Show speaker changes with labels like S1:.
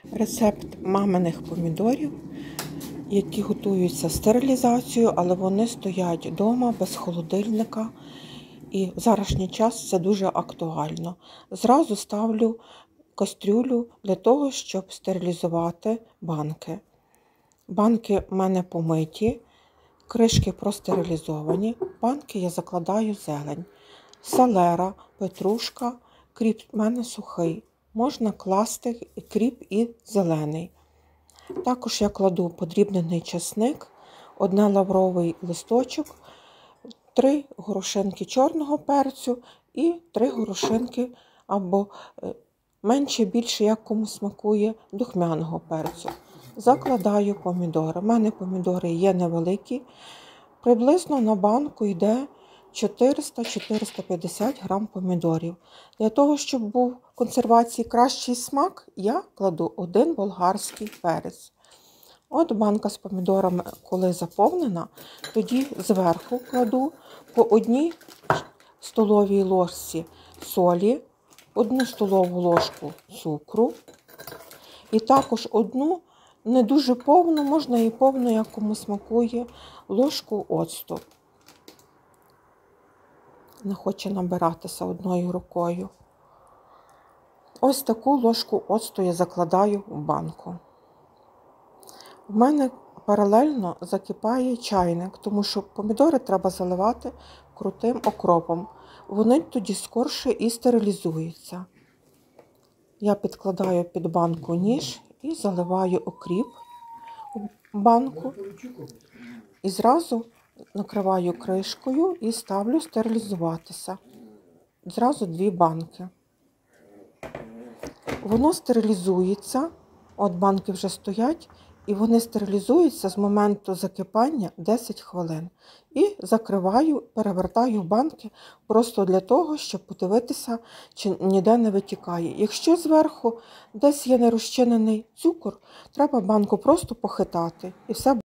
S1: Рецепт маминих помідорів, які готуються стерилізацією, але вони стоять вдома без холодильника. І в зараз час це дуже актуально. Зразу ставлю кастрюлю для того, щоб стерилізувати банки. Банки в мене помиті, кришки простерилізовані. В банки я закладаю зелень. Селера, петрушка, кріп в мене сухий. Можна класти кріп і зелений. Також я кладу подрібнений чесник, 1 лавровий листочок, 3 горошинки чорного перцю і 3 горошинки або менше, більше, як кому смакує, духмяного перцю. Закладаю помідори. У мене помідори є невеликі. Приблизно на банку йде 400-450 грам помідорів. Для того, щоб був в консервації кращий смак, я кладу 1 болгарський перець. От банка з помідорами, коли заповнена, тоді зверху кладу по 1 столовій ложці солі, 1 столову ложку цукру і також 1, не дуже повну, можна і повну, як кому смакує, ложку оцту. Не хоче набиратися одною рукою. Ось таку ложку оцту я закладаю в банку. У мене паралельно закипає чайник, тому що помідори треба заливати крутим окропом. Вони тоді скорше і стерилізуються. Я підкладаю під банку ніж і заливаю окріп в банку. І зразу накриваю кришкою і ставлю стерилізуватися. Зразу 2 банки. Воно стерилізується, от банки вже стоять, і вони стерилізуються з моменту закипання 10 хвилин. І закриваю, перевертаю в банки просто для того, щоб подивитися, чи ніде не витікає. Якщо зверху десь є нерозчинений цукор, треба банку просто похитати і все